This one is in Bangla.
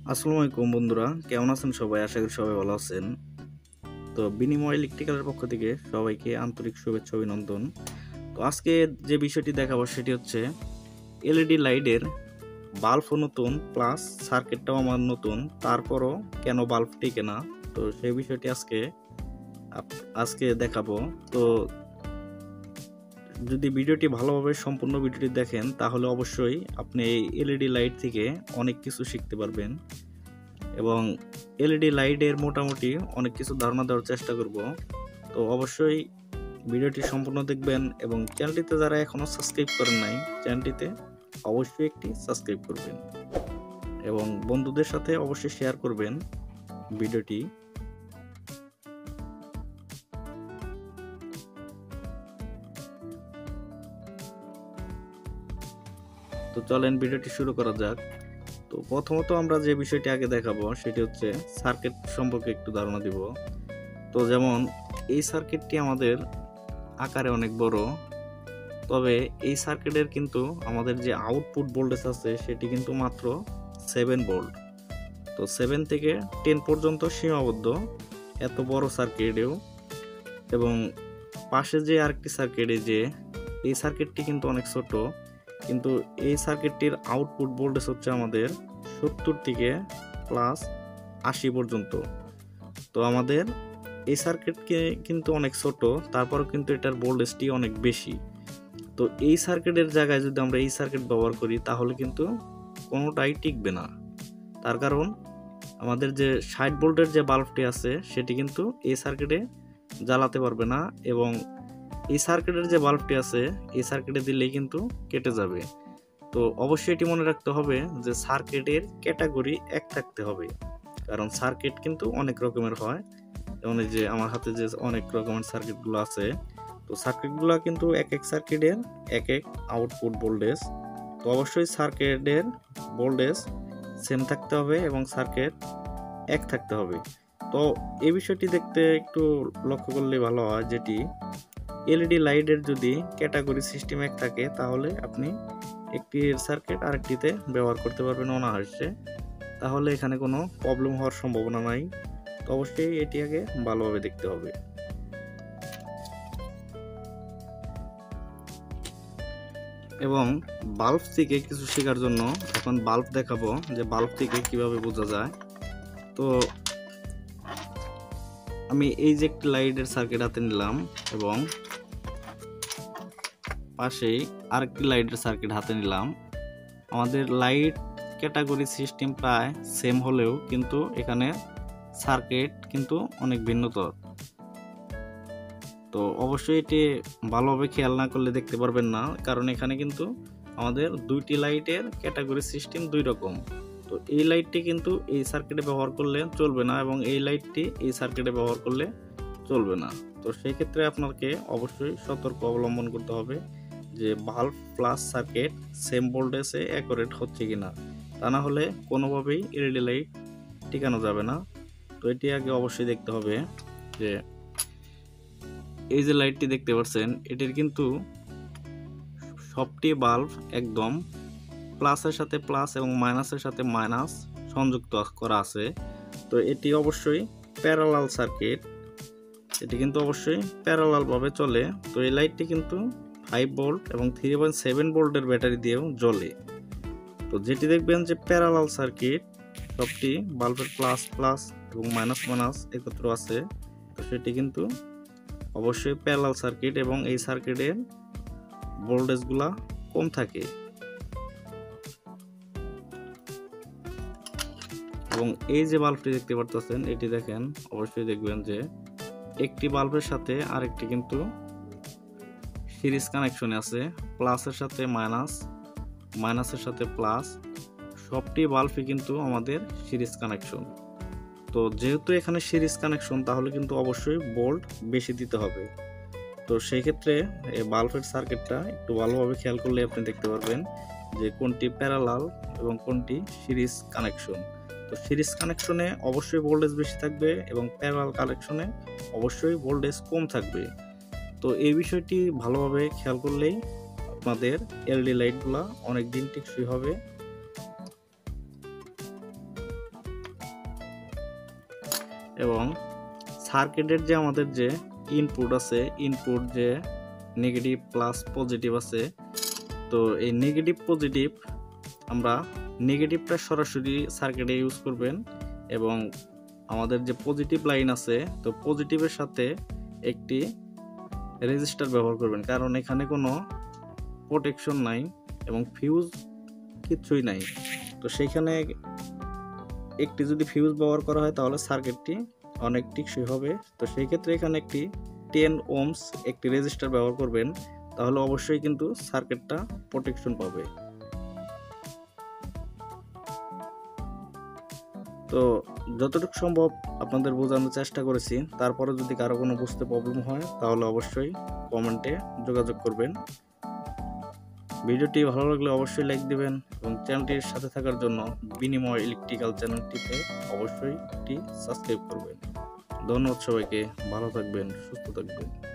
আসসালামু আলাইকুম বন্ধুরা, কেমন আছেন সবাই? আশা করি সবাই ভালো আছেন। তো বিনিময় ইলেকট্রিক্যালের পক্ষ থেকে সবাইকে আন্তরিক শুভেচ্ছা অভিনন্দন। তো আজকে যে বিষয়টি দেখাবো সেটি হচ্ছে এলইডি লাইটের বাল্বও নতুন প্লাস সার্কিটটাও আমার নতুন, তারপরও কেন বাল্ব টিকে না, তো সেই বিষয়টি আজকে দেখাবো। তো যদি ভিডিওটি ভালোভাবে সম্পূর্ণ ভিডিওটি দেখেন তাহলে অবশ্যই আপনি এই এলইডি লাইট থেকে অনেক কিছু শিখতে পারবেন এবং এলইডি লাইটের মোটামুটি অনেক কিছু ধারণা দেওয়ার চেষ্টা করব। তো অবশ্যই ভিডিওটি সম্পূর্ণ দেখবেন এবং চ্যানেলটিতে যারা এখনও সাবস্ক্রাইব করেন নাই চ্যানেলটিতে অবশ্যই একটি সাবস্ক্রাইব করবেন এবং বন্ধুদের সাথে অবশ্যই শেয়ার করবেন ভিডিওটি। তো চলেন ভিডিওটি শুরু করা যাক। তো প্রথমত আমরা যে বিষয়টি আগে দেখাবো সেটি হচ্ছে সার্কিট সম্পর্কে একটু ধারণা দিব। তো যেমন এই সার্কিটটি আমাদের আকারে অনেক বড়, তবে এই সার্কিটের কিন্তু আমাদের যে আউটপুট ভোল্টেজ আছে সেটি কিন্তু মাত্র 7 ভোল্ট। তো 7 থেকে 10 পর্যন্ত সীমাবদ্ধ এত বড় সার্কিটেও। এবং পাশে যে আরেকটি সার্কিট, এই সার্কিটটি কিন্তু অনেক ছোট, কিন্তু এই সার্কিটটির আউটপুট ভোল্টেজ হচ্ছে আমাদের 70 থেকে প্লাস 80 পর্যন্ত। তো আমাদের এই সার্কিটকে কিন্তু অনেক ছোট, তারপরও কিন্তু এটার ভোল্টেজটি অনেক বেশি। তো এই সার্কিটের জায়গায় যদি আমরা এই সার্কিট ব্যবহার করি তাহলে কিন্তু কোনোটাই টিকবে না। তার কারণ আমাদের যে 60 ভোল্টের যে বাল্বটি আছে সেটি কিন্তু এই সার্কিটে জ্বালাতে পারবে না, এবং এই সার্কিটের যে বাল্বটি আছে এই সার্কিটে দিলেই কিন্তু কেটে যাবে। তো অবশ্যই এটি মনে রাখতে হবে যে সার্কিটের ক্যাটাগরি এক থাকতে হবে, কারণ সার্কিট কিন্তু অনেক রকমের হয়। যেমন এই যে আমার হাতে যে অনেক রকমের সার্কিটগুলো আছে, তো সার্কিটগুলো কিন্তু এক এক সার্কিটের এক এক আউটপুট ভোল্টেজ। তো অবশ্যই সার্কিটের ভোল্টেজ সেম থাকতে হবে এবং সার্কিট এক থাকতে হবে। তো এই বিষয়টি দেখতে একটু লক্ষ্য করলে ভালো হয়, যেটি এলইডি লাইটের যদি ক্যাটাগরি সিস্টেম এক থাকে তাহলে আপনি একটি সার্কিট আরেকটিতে ব্যবহার করতে পারবেন অনায়াসে, তাহলে এখানে কোনো প্রবলেম হওয়ার সম্ভাবনা নাই। তো অবশ্যই এটি আগে ভালোভাবে দেখতে হবে। এবং বাল্ব থেকে কিছু শেখার জন্য এখন বাল্ব দেখাবো যে বাল্ব থেকে কিভাবে বোঝা যায়। তো আমি এই যে একটি লাইটের সার্কিট হাতে নিলাম এবং পাশেই আরেকটি লাইটের সার্কিট হাতে নিলাম। আমাদের লাইট ক্যাটাগরি সিস্টেম প্রায় সেম হলেও কিন্তু এখানে সার্কিট কিন্তু অনেক ভিন্নতর। তো অবশ্যই এটি ভালোভাবে খেয়াল না করলে দেখতে পারবেন না, কারণ এখানে কিন্তু আমাদের দুইটি লাইটের ক্যাটাগরি সিস্টেম দুই রকম। তো এই লাইটটি কিন্তু এই সার্কিটে ব্যবহার করলে চলবে না এবং এই লাইটটি এই সার্কিটে ব্যবহার করলে চলবে না। তো সেই ক্ষেত্রে আপনাকে অবশ্যই সতর্ক অবলম্বন করতে হবে যে বাল্ব প্লাস সার্কিট সেম ভোল্টেজে অ্যাকুরেট হচ্ছে কিনা, তা না হলে কোনোভাবেই এলইডি লাইট টিকানো যাবে না। তো এটি আগে অবশ্যই দেখতে হবে যে এই যে লাইটটি দেখতে পাচ্ছেন এটির কিন্তু সবটি বাল্ব একদম প্লাসের সাথে প্লাস এবং মাইনাসের সাথে মাইনাস সংযুক্ত করা আছে। তো এটি অবশ্যই প্যারালাল সার্কিট, এটি কিন্তু অবশ্যই প্যারালাল ভাবে চলে। তো এই লাইটটি কিন্তু 5 ভোল্ট এবং 3.7 ভোল্টের ব্যাটারি দিয়েও জ্বলে। তো যেটি দেখবেন যে প্যারালাল সার্কিট সবটি বাল্বের প্লাস প্লাস এবং মাইনাস মাইনাস একত্র আছে, তো সেটি কিন্তু অবশ্যই প্যারালাল সার্কিট এবং এই সার্কিটের ভোল্টেজগুলা কম থাকে। এবং এই যে বাল্বটি দেখতে পারতেছেন এটি দেখেন, অবশ্যই দেখবেন যে একটি বাল্বের সাথে আরেকটি কিন্তু সিরিজ কানেকশনে আছে, প্লাসের সাথে মাইনাস, মাইনাসের সাথে প্লাস, সবটি বাল্বই কিন্তু আমাদের সিরিজ কানেকশন। তো যেহেতু এখানে সিরিজ কানেকশন তাহলে কিন্তু অবশ্যই ভোল্ট বেশি দিতে হবে। তো সেই ক্ষেত্রে এই বাল্বের সার্কিটটা একটু ভালোভাবে খেয়াল করলে আপনি দেখতে পারবেন যে কোনটি প্যারালাল এবং কোনটি সিরিজ কানেকশন। তো সিরিজ কানেকশনে অবশ্যই ভোল্টেজ বেশি থাকবে এবং প্যারালাল কানেকশনে অবশ্যই ভোল্টেজ কম থাকবে। তো এই বিষয়টি ভালোভাবে খেয়াল করলেই আপনাদের এলইডি লাইটগুলো অনেক দিন টেকসই হবে। এবং সার্কিটের যে আমাদের যে ইনপুট আছে, ইনপুট যে নেগেটিভ প্লাস পজিটিভ আছে, তো এই নেগেটিভ পজিটিভ আমরা নেগেটিভটা সরাসরি সার্কিটে ইউজ করবেন এবং আমাদের যে পজিটিভ লাইন আছে তো পজিটিভের সাথে একটি রেজিস্টার ব্যবহার করবেন, কারণ এখানে কোনো প্রোটেকশন নাই এবং ফিউজ কিছুই নাই। তো সেইখানে একটি যদি ফিউজ ব্যবহার করা হয় তাহলে সার্কিটটি অনেক টেকসই হবে। তো সেই ক্ষেত্রে এখানে একটি 10 ওহমস একটি রেজিস্টার ব্যবহার করবেন, তাহলে অবশ্যই কিন্তু সার্কিটটা প্রোটেকশন পাবে। তো যতটুকু সম্ভব আপনাদের বোঝানোর চেষ্টা করেছি, তারপরে যদি কারো কোনো বুঝতে প্রবলেম হয় তাহলে অবশ্যই কমেন্টে যোগাযোগ করবেন। ভিডিওটি ভালো লাগলে অবশ্যই লাইক দিবেন এবং চ্যানেলটির সাথে থাকার জন্য বিনিময় ইলেকট্রিক্যাল চ্যানেলটিতে অবশ্যই একটি সাবস্ক্রাইব করবেন। ধন্যবাদ সবাইকে, ভালো থাকবেন, সুস্থ থাকবেন।